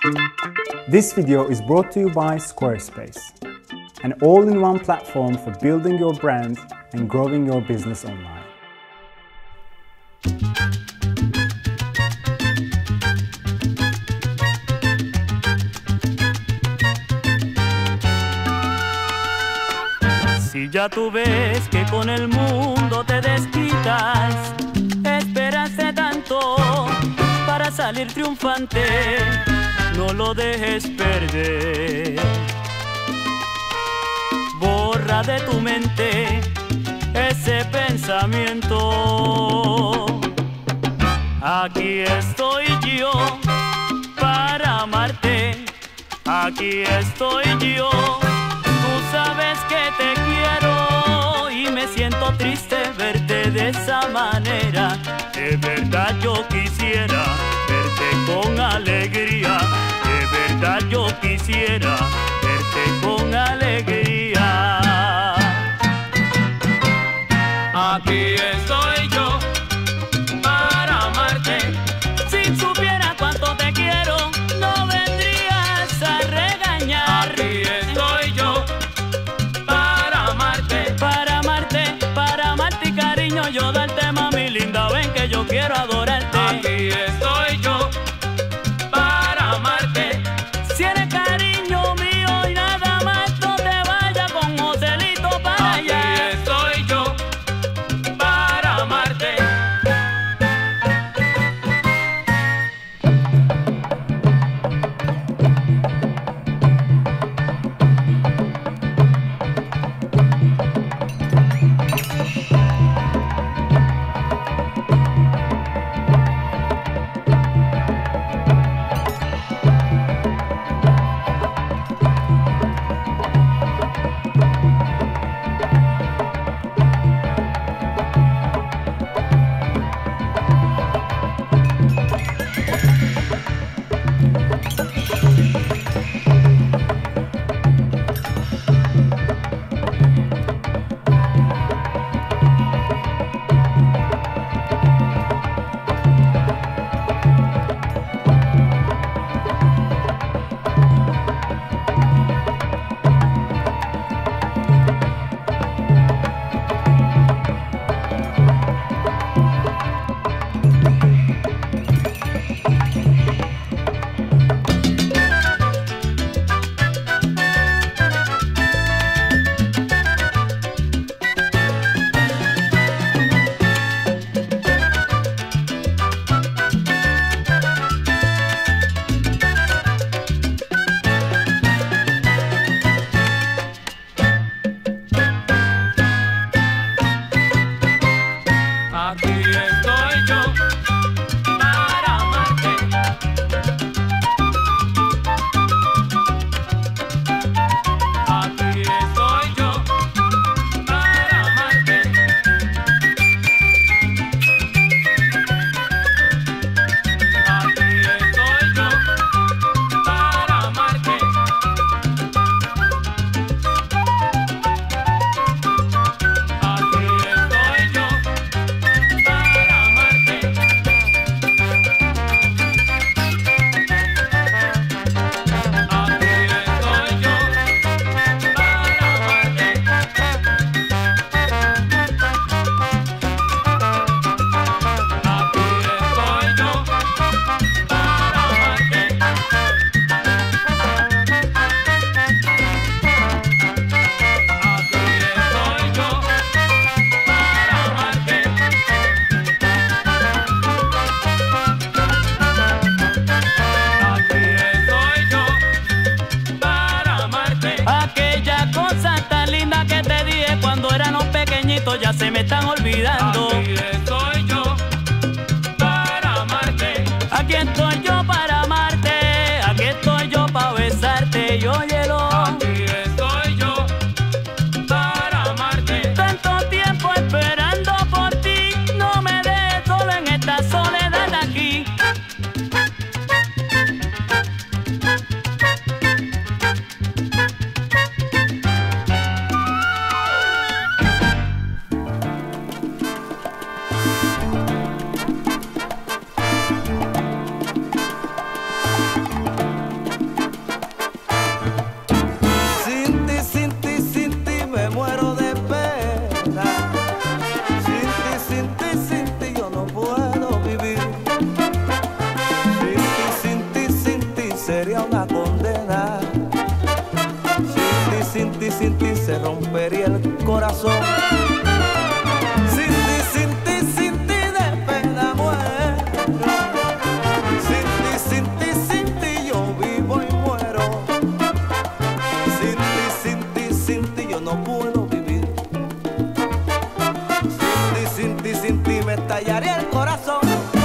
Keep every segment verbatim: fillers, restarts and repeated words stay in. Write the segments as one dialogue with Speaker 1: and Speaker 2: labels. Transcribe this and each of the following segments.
Speaker 1: This video is brought to you by Squarespace, an all-in-one platform for building your brand and growing your business online.
Speaker 2: Si ya tú ves que con el mundo te desquitas, esperaste tanto para salir triunfante, no lo dejes perder. Borra de tu mente ese pensamiento. Aquí estoy yo para amarte, aquí estoy yo. Tú sabes que te quiero y me siento triste verte de esa manera. De verdad yo quisiera verte con alegría. De verdad yo quisiera verte con alegría. Aquí estoy yo para amarte. Si supiera cuánto te quiero, no vendrías a regañar. Aquí estoy yo para amarte, para amarte, para amarte, cariño, yo darte, mami linda, ven que yo quiero adorarte. Aquí estoy yo para amarte. Si eres cariño mío y nada más, no te vayas con Joselito para allá. Aquí estoy yo para amarte. Ya se me están olvidando. Aquí estoy yo para amarte. Aquí estoy yo para amarte. Aquí estoy yo para besarte y óyelo. Aquí estoy yo para amarte. Tanto tiempo esperando por ti, no me dejes solo en esta soledad aquí.
Speaker 3: sería una condena. Sin ti, sin ti, sin ti se rompería el corazón. Sin ti, sin ti, sin ti de pena muero. Sin ti, sin ti, sin ti yo vivo y muero. Sin ti, sin ti, sin ti yo no puedo vivir. Sin ti, sin ti, sin ti me estallaría el corazón.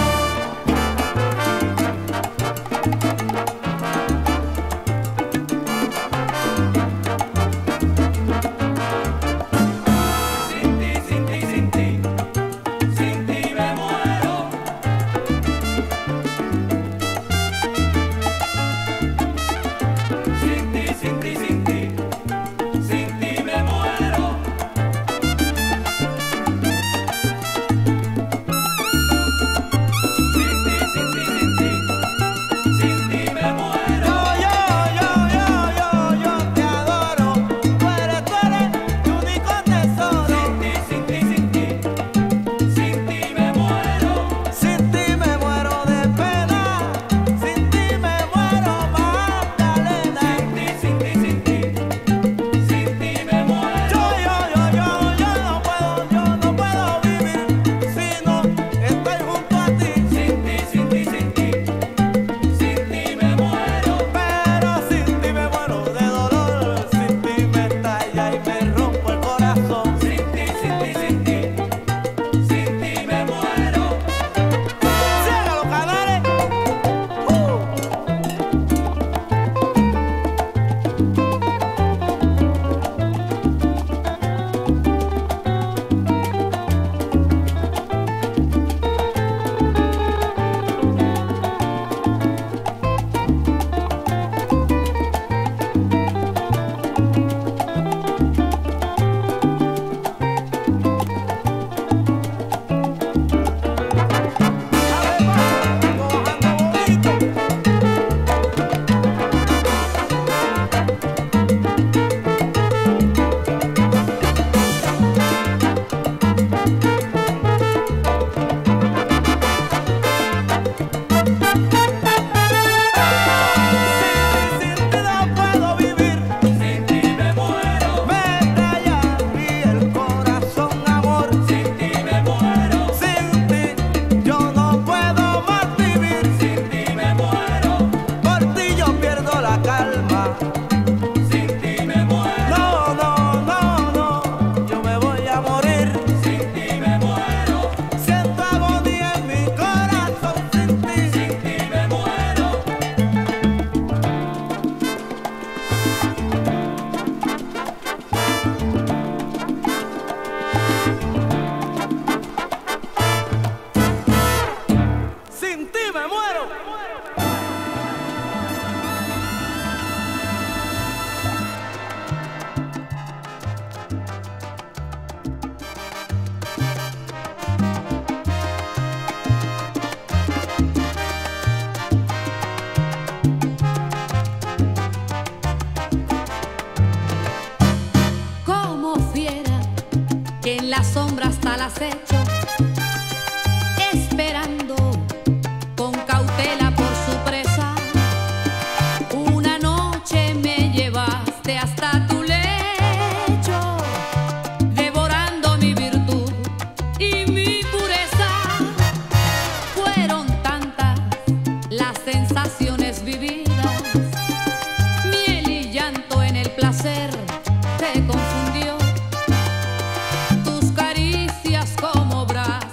Speaker 4: acecho, esperando con cautela por su presa. Una noche me llevaste hasta tu lecho, devorando mi virtud y mi pureza. Fueron tantas las sensaciones vividas, miel y llanto en el placer te confundió. Tus caricias como brasas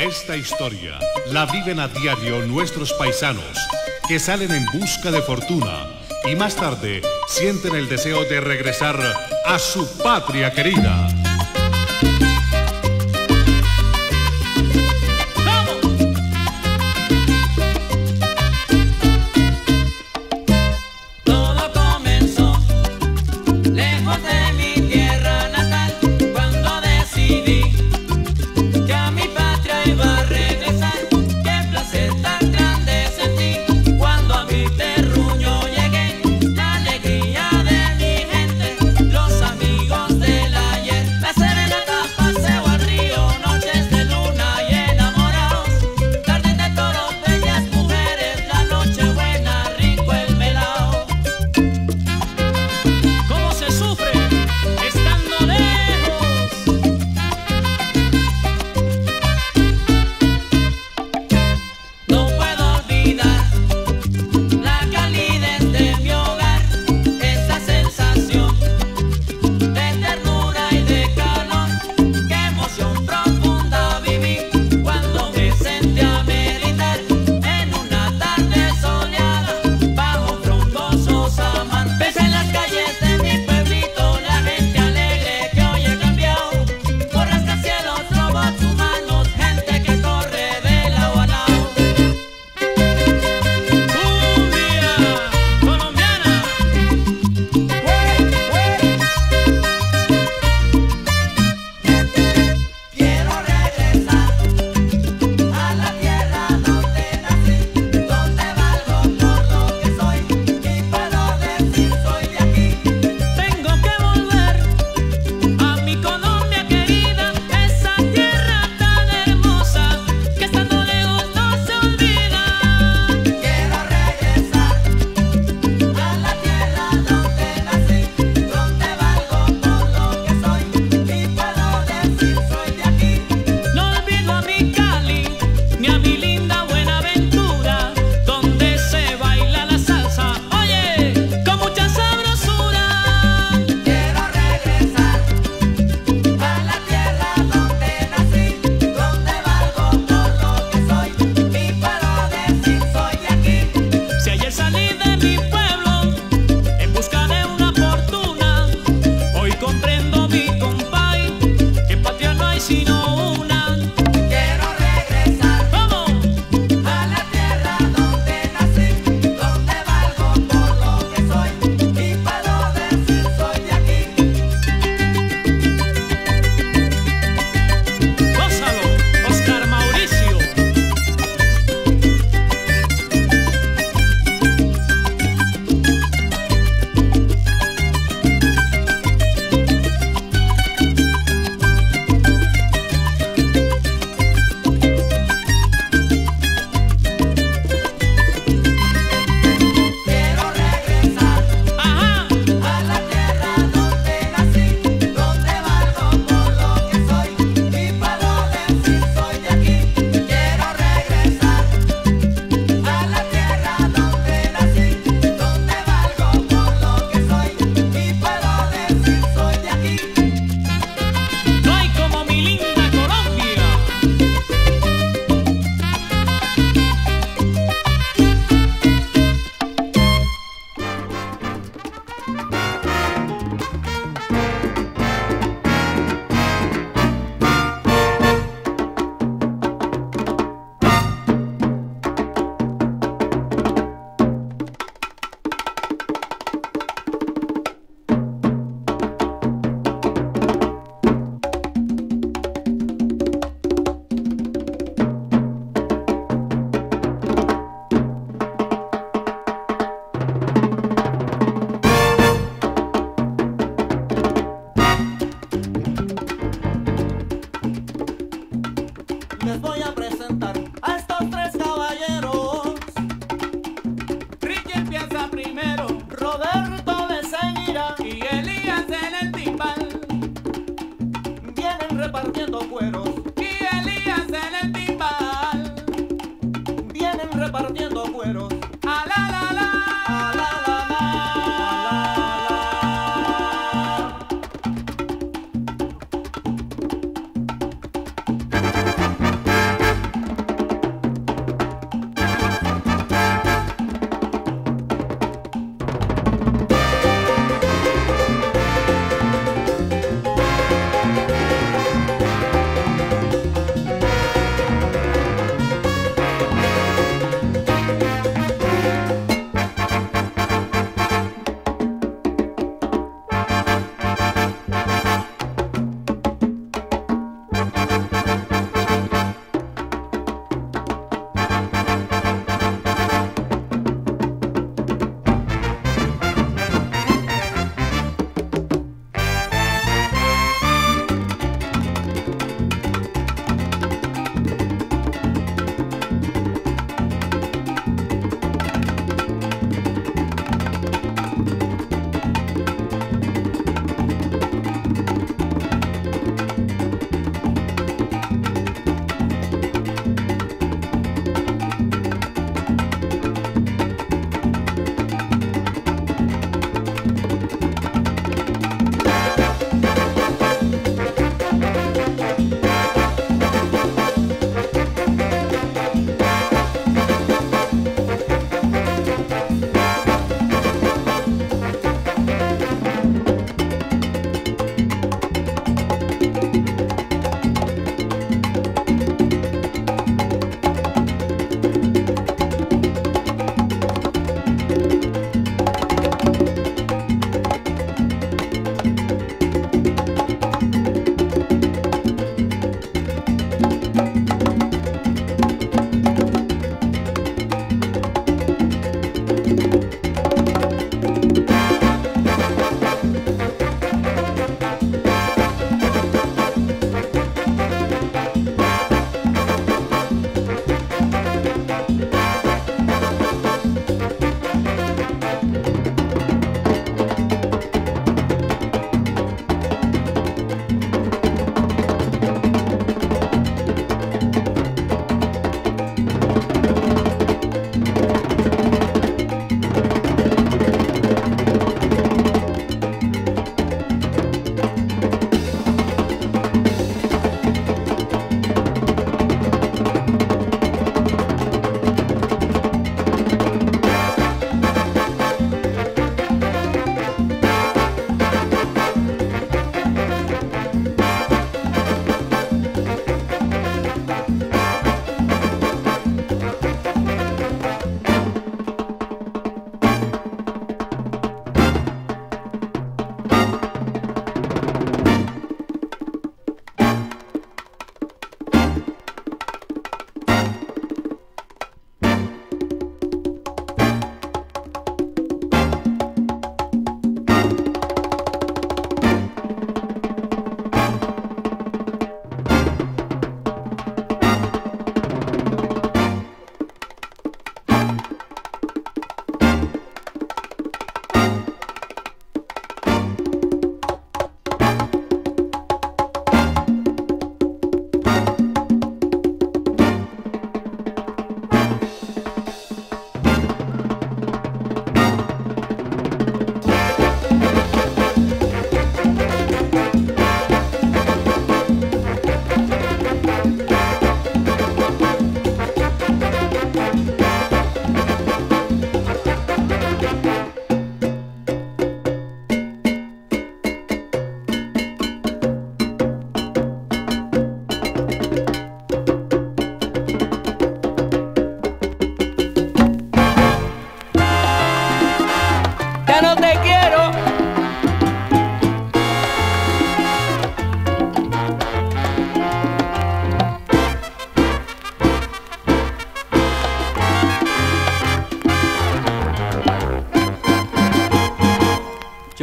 Speaker 5: Esta historia la viven a diario nuestros paisanos que salen en busca de fortuna y más tarde sienten el deseo de regresar a su patria querida.
Speaker 2: Los amigos del ayer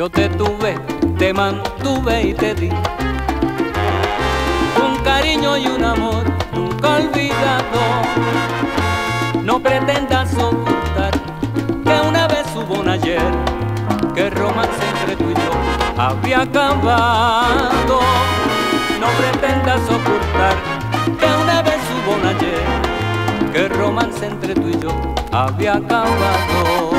Speaker 2: Yo te tuve, te mantuve y te di un cariño y un amor nunca olvidado. No pretendas ocultar que una vez hubo un ayer, que el romance entre tú y yo había acabado. No pretendas ocultar que una vez hubo un ayer, que el romance entre tú y yo había acabado.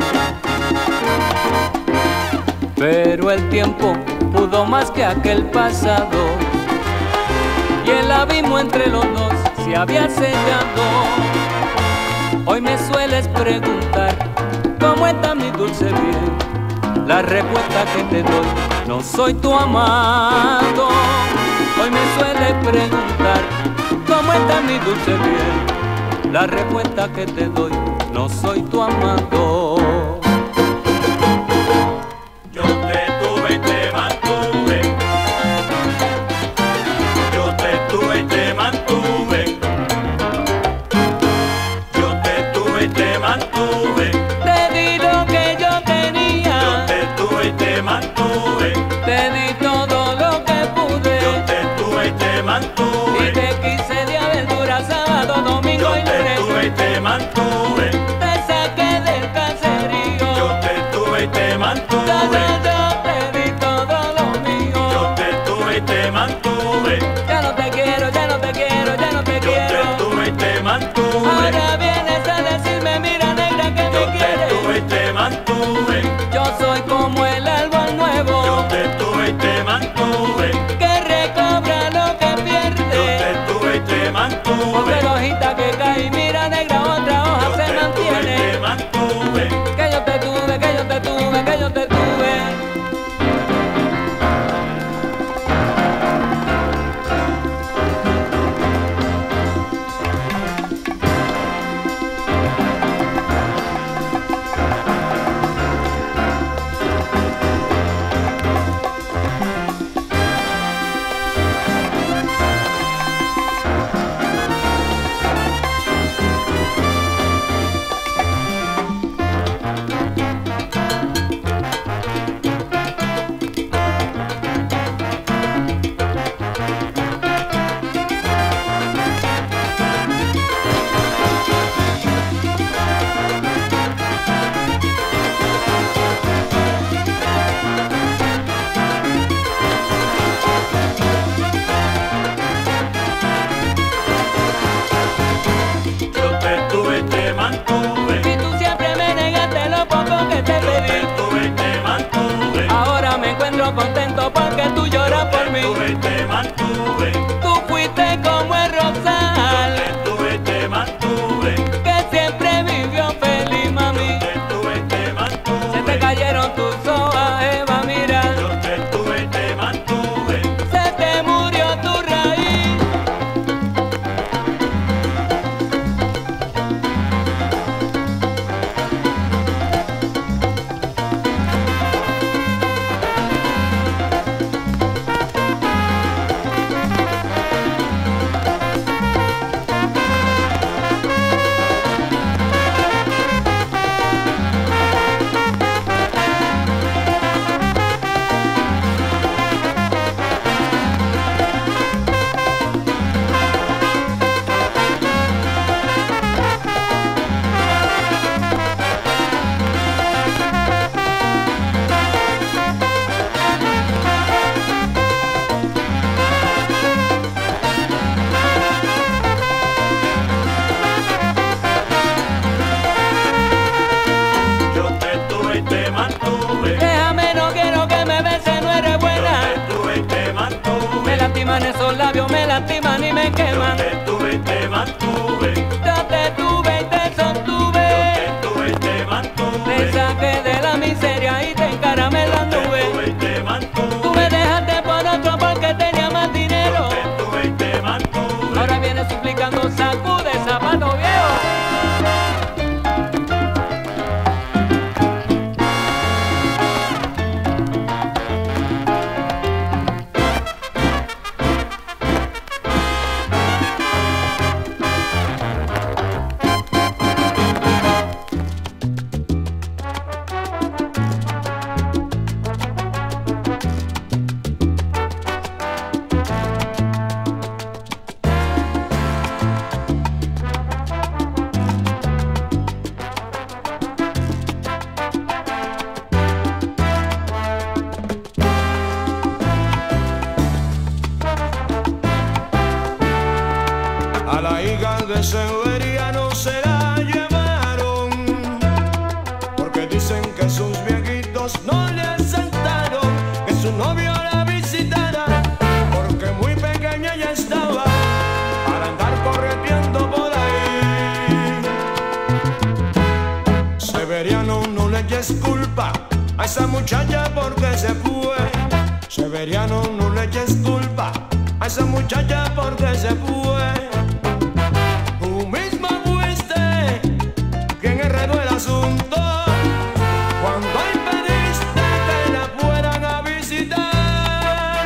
Speaker 2: Pero el tiempo pudo más que aquel pasado, y el abismo entre los dos se había sellado. Hoy me sueles preguntar cómo está mi dulce bien. La respuesta que te doy: no soy tu amado. Hoy me sueles preguntar cómo está mi dulce bien. La respuesta que te doy: no soy tu amado.
Speaker 6: Esos labios me lastiman y me queman.
Speaker 2: Yo te tuve y te mantuve.
Speaker 6: Yo te tuve y te sostuve.
Speaker 2: Yo te tuve y te mantuve.
Speaker 6: Te saqué de la miseria y te encaramé en las nubes.
Speaker 2: Yo te tuve y te mantuve.
Speaker 6: Tú me dejaste por otro porque tenía más dinero.
Speaker 2: Yo te tuve y te mantuve.
Speaker 6: Ahora vienes suplicando sacude zapato viejo.
Speaker 7: tal vez Severiano se la llevaron, porque dicen que sus viejitos no le aceptaron que su novio la visitara, porque muy pequeña ya estaba para andar corriendo por ahí. Severiano, no le eches culpa a esa muchacha porque se fue. Severiano, no le eches culpa a esa muchacha porque se fue. Tú misma fuiste quien enredó el asunto cuando impediste que la fueran a visitar.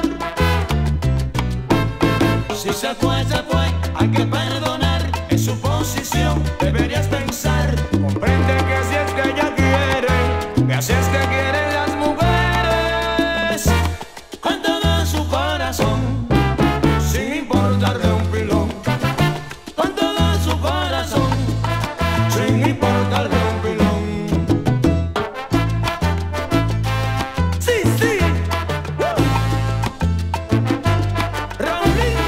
Speaker 7: Si se fue, se fue, hay que perdonar. En su posición deberías pensar. Comprende que así es que ella quiere, que así es que quieren las mujeres, con todo su corazón, sin importarle un pilón. Con todo su corazón, sin importarle un pilón. Sí, sí. Raulín.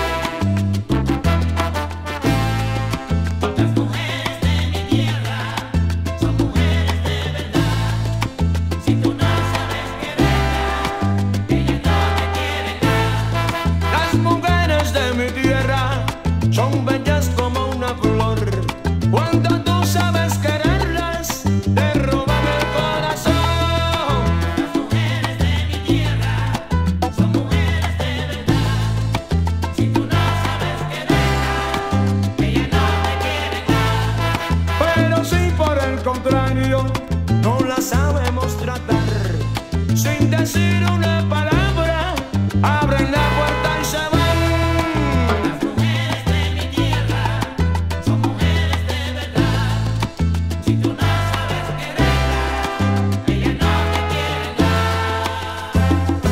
Speaker 7: Las mujeres de mi tierra son mujeres de verdad. Si tú no sabes quererla, ella no te quiere nada. Las mujeres de mi tierra son bellas como una flor. Cuando tú sabes quererlas, te roban el corazón. Las mujeres de mi tierra son mujeres de verdad. Si tú no sabes quererla, ella no te quiere nada. Pero si por el contrario no la sabemos tratar, sin decir una palabra, abren la puerta y se van. Las mujeres de mi tierra son mujeres de verdad. Si tú no sabes quererla, ella no te quiere nada.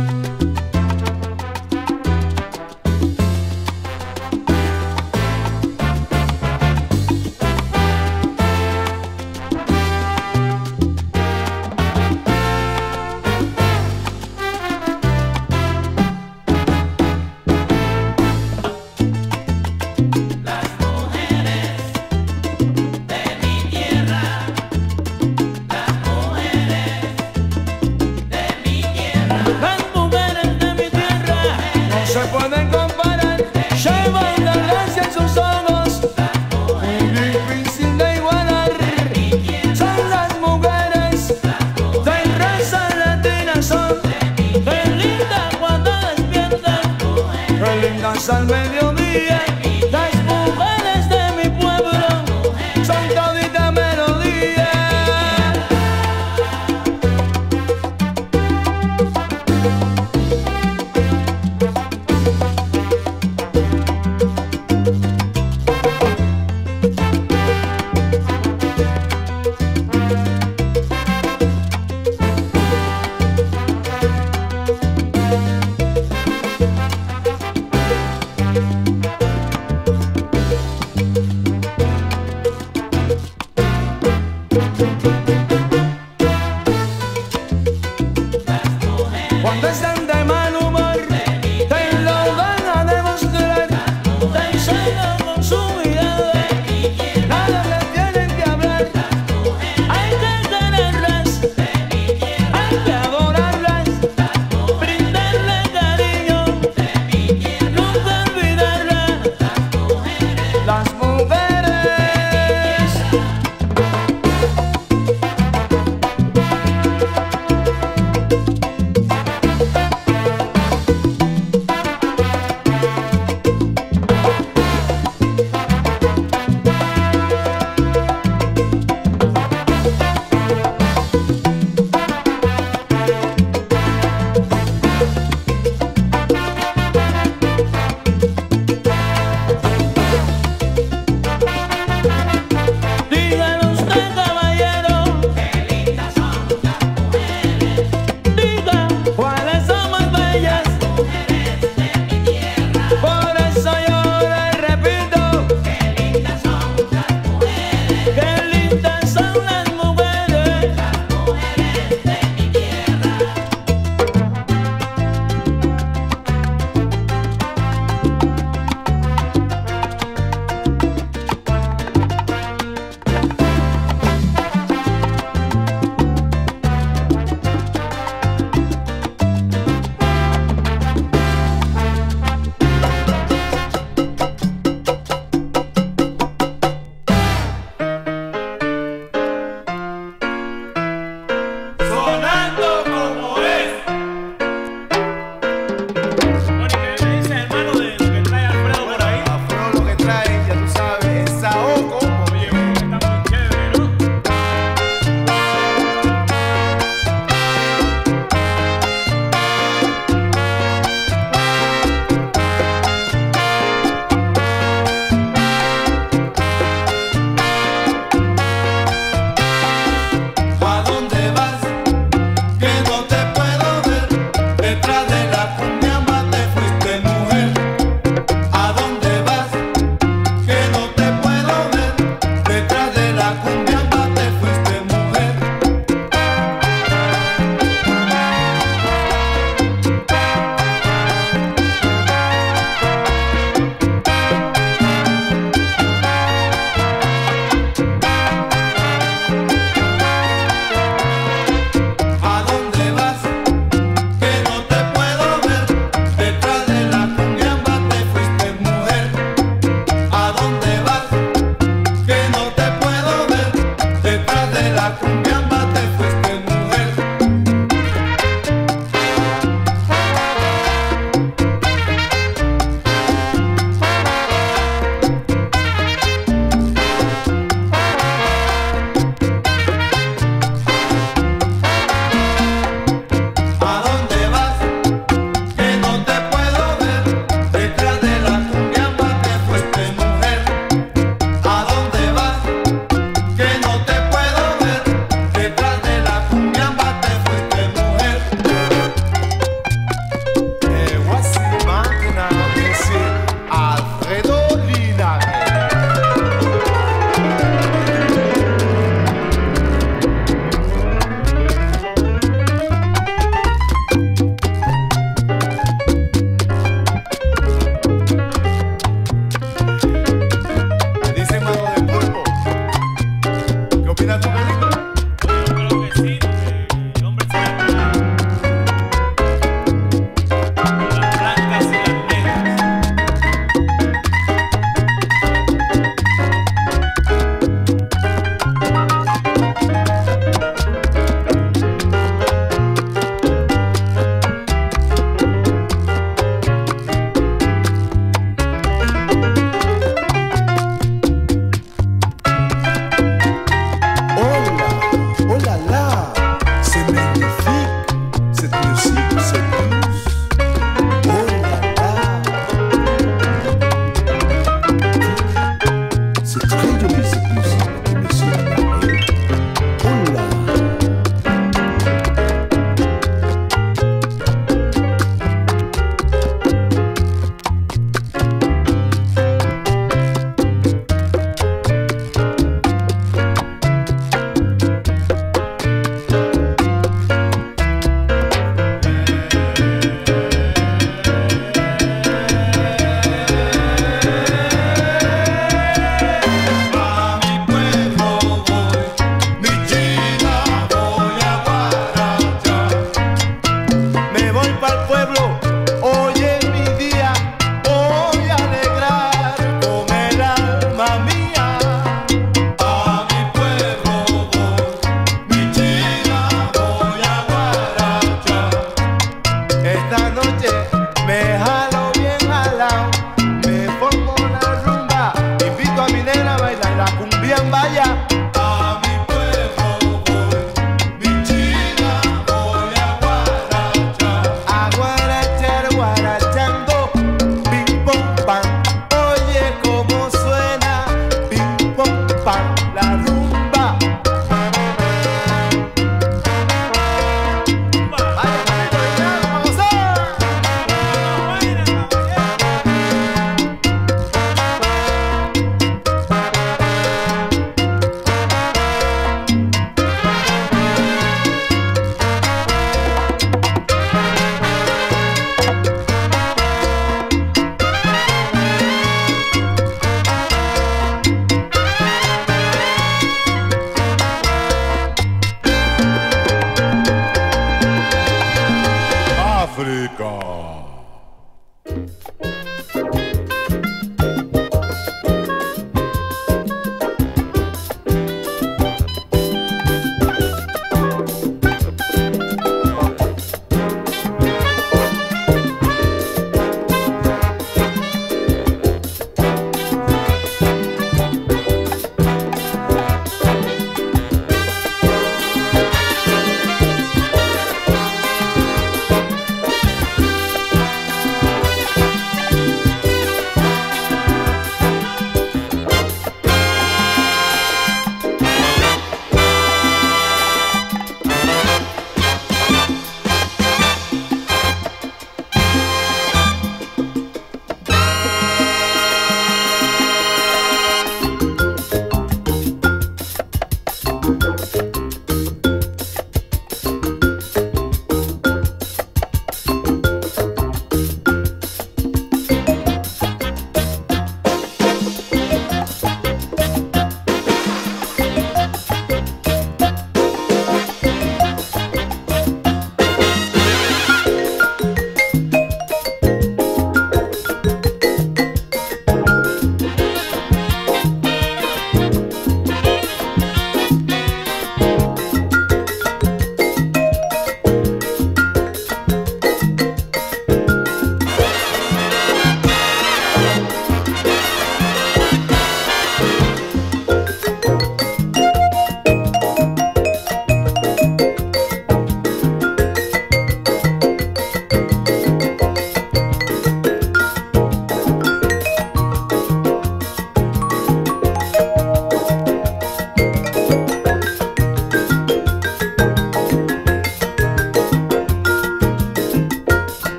Speaker 7: Las mujeres de mi tierra, las mujeres de mi tierra, las mujeres de mi tierra no se pueden comparar. Llevan la gracia en sus ojos, muy difícil de igualar. Son las mujeres de raza latina, son de lindas cuando despiertan, de lindas al mediodía. Las mujeres de mi pueblo son todita melodía.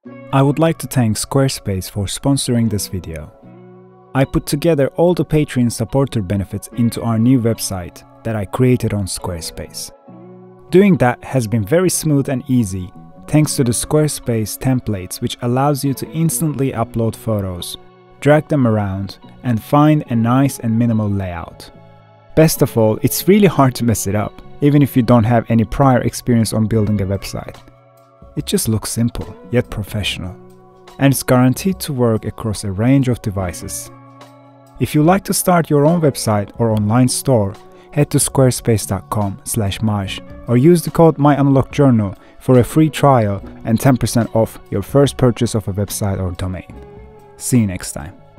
Speaker 1: I would like to thank Squarespace for sponsoring this video. I put together all the Patreon supporter benefits into our new website that I created on Squarespace. Doing that has been very smooth and easy thanks to the Squarespace templates, which allows you to instantly upload photos, drag them around, and find a nice and minimal layout. Best of all, it's really hard to mess it up, even if you don't have any prior experience on building a website. It just looks simple, yet professional, and it's guaranteed to work across a range of devices. If you like to start your own website or online store, head to squarespace dot com slash maj or use the code myunlockjournal for a free trial and ten percent off your first purchase of a website or domain. See you next time.